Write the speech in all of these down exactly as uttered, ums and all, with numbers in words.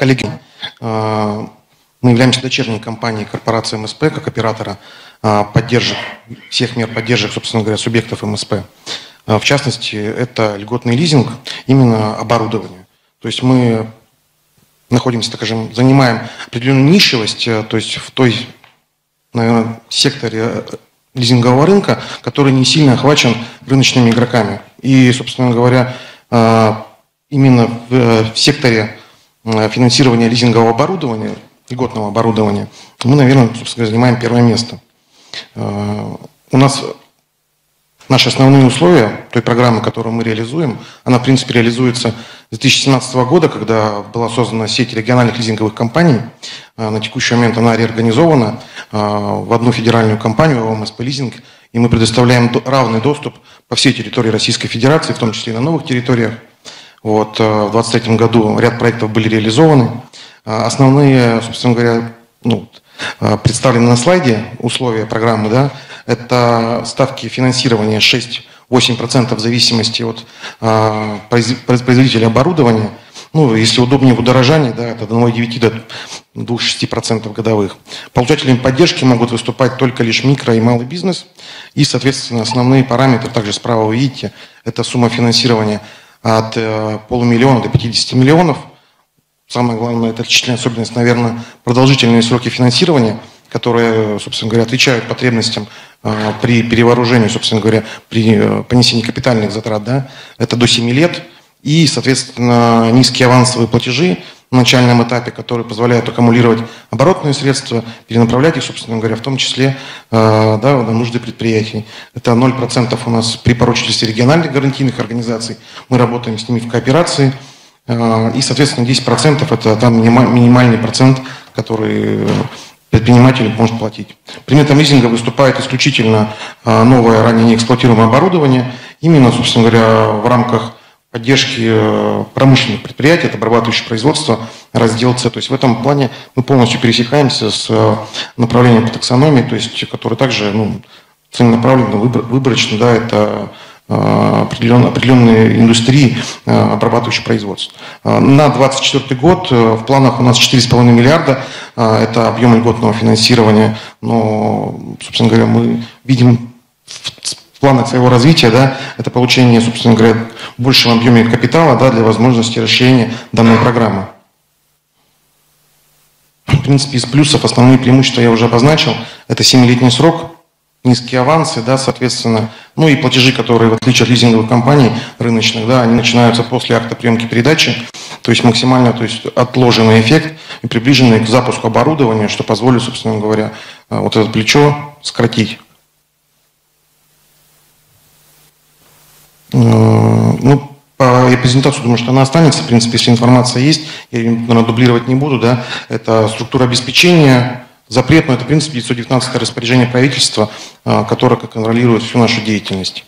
Коллеги, мы являемся дочерней компанией корпорации эм эс пэ как оператора поддержек, всех мер поддержек, собственно говоря, субъектов эм эс пэ. В частности, это льготный лизинг именно оборудования. То есть мы находимся, так скажем, занимаем определенную нишевость, то есть в той, наверное, секторе лизингового рынка, который не сильно охвачен рыночными игроками. И, собственно говоря, именно в секторе финансирования лизингового оборудования, льготного оборудования, мы, наверное, собственно, занимаем первое место. У нас наши основные условия той программы, которую мы реализуем, она, в принципе, реализуется с две тысячи семнадцатого года, когда была создана сеть региональных лизинговых компаний. На текущий момент она реорганизована в одну федеральную компанию, эм эс пэ Лизинг, и мы предоставляем равный доступ по всей территории Российской Федерации, в том числе и на новых территориях. Вот, в две тысячи двадцать третьем году ряд проектов были реализованы. Основные, собственно говоря, ну, представлены на слайде условия программы, да, это ставки финансирования шесть-восемь процентов в зависимости от а, производителя оборудования. Ну, если удобнее в удорожании, да, от одного целых девяти десятых до двух целых шести десятых процентов годовых. Получателями поддержки могут выступать только лишь микро и малый бизнес. И, соответственно, основные параметры, также справа вы видите, это сумма финансирования от э, полумиллиона до пятидесяти миллионов. Самое главное, это отличительная особенность, наверное, продолжительные сроки финансирования, которые, собственно говоря, отвечают потребностям э, при перевооружении, собственно говоря, при э, понесении капитальных затрат. Да, это до семи лет. И, соответственно, низкие авансовые платежи на начальном этапе, которые позволяют аккумулировать оборотные средства, перенаправлять их, собственно говоря, в том числе э, да, на нужды предприятий. Это ноль процентов у нас при поручительстве региональных гарантийных организаций. Мы работаем с ними в кооперации. Э, и, соответственно, десять процентов это там минимальный процент, который предприниматель может платить. Предметом лизинга выступает исключительно э, новое, ранее неэксплуатируемое оборудование. Именно, собственно говоря, в рамках поддержки промышленных предприятий, это обрабатывающее производство, раздел С. То есть в этом плане мы полностью пересекаемся с направлением по таксономии, то есть, который также ну, целенаправленно, выборочно, да, это определенные, определенные индустрии обрабатывающего производства. На двадцать четвёртый год в планах у нас четыре с половиной миллиарда, это объем льготного финансирования, но, собственно говоря, мы видим в планах своего развития, да, это получение, собственно говоря, в большем объеме капитала, да, для возможности расширения данной программы. В принципе, из плюсов основные преимущества я уже обозначил. Это семилетний срок, низкие авансы, да, соответственно, ну и платежи, которые, в отличие от лизинговых компаний рыночных, да, они начинаются после акта приемки передачи, то есть максимально, то есть отложенный эффект и приближенный к запуску оборудования, что позволит, собственно говоря, вот это плечо сократить. Ну, по презентацию, думаю, что она останется. В принципе, если информация есть, я ее, наверное, дублировать не буду. Да? Это структура обеспечения, запрет, но это, в принципе, девятьсот девятнадцатое распоряжение правительства, которое контролирует всю нашу деятельность.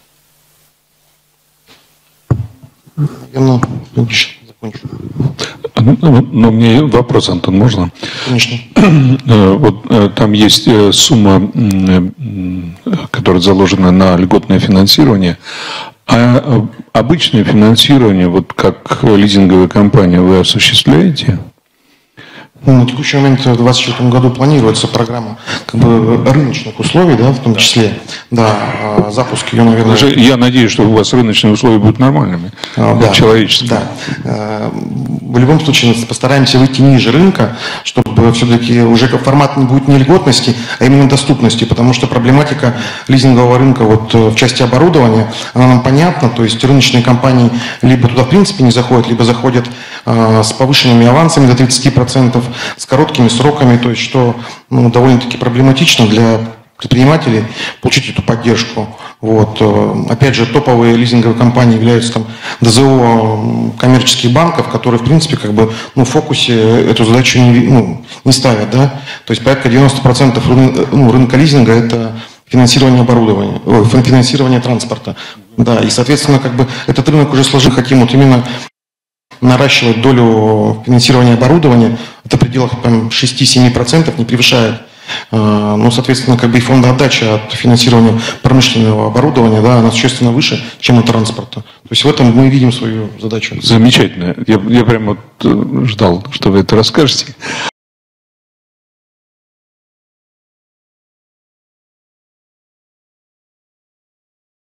Наверное, закончу. Но у меня вопрос, Антон, можно? Конечно. Вот там есть сумма, которая заложена на льготное финансирование. А обычное финансирование, вот как лизинговая компания, вы осуществляете? Ну, на текущий момент в две тысячи двадцать четвёртом году планируется программа как бы рыночных условий, да, в том числе, да, запуск ее, наверное... Я надеюсь, что у вас рыночные условия будут нормальными, да, человеческими. Да. В любом случае постараемся выйти ниже рынка, чтобы все-таки уже формат не будет не льготности, а именно доступности, потому что проблематика лизингового рынка вот в части оборудования, она нам понятна, то есть рыночные компании либо туда в принципе не заходят, либо заходят э, с повышенными авансами до тридцати процентов, с короткими сроками, то есть что ну, довольно-таки проблематично для предпринимателей получить эту поддержку. Вот. Опять же, топовые лизинговые компании являются там дэ зэ о коммерческих банков, которые, в принципе, как бы, ну, в фокусе эту задачу не, ну, не ставят. Да? То есть порядка девяноста процентов рын, ну, рынка лизинга – это финансирование оборудования, ой, финансирование транспорта. Да, и, соответственно, как бы этот рынок уже сложил, хотим вот именно наращивать долю финансирования оборудования, это в пределах шести-семи процентов, не превышает. Ну, соответственно, как бы и фондоотдача от финансирования промышленного оборудования, да, она существенно выше, чем от транспорта. То есть в этом мы видим свою задачу. Замечательно. Я, я прямо вот ждал, что вы это расскажете.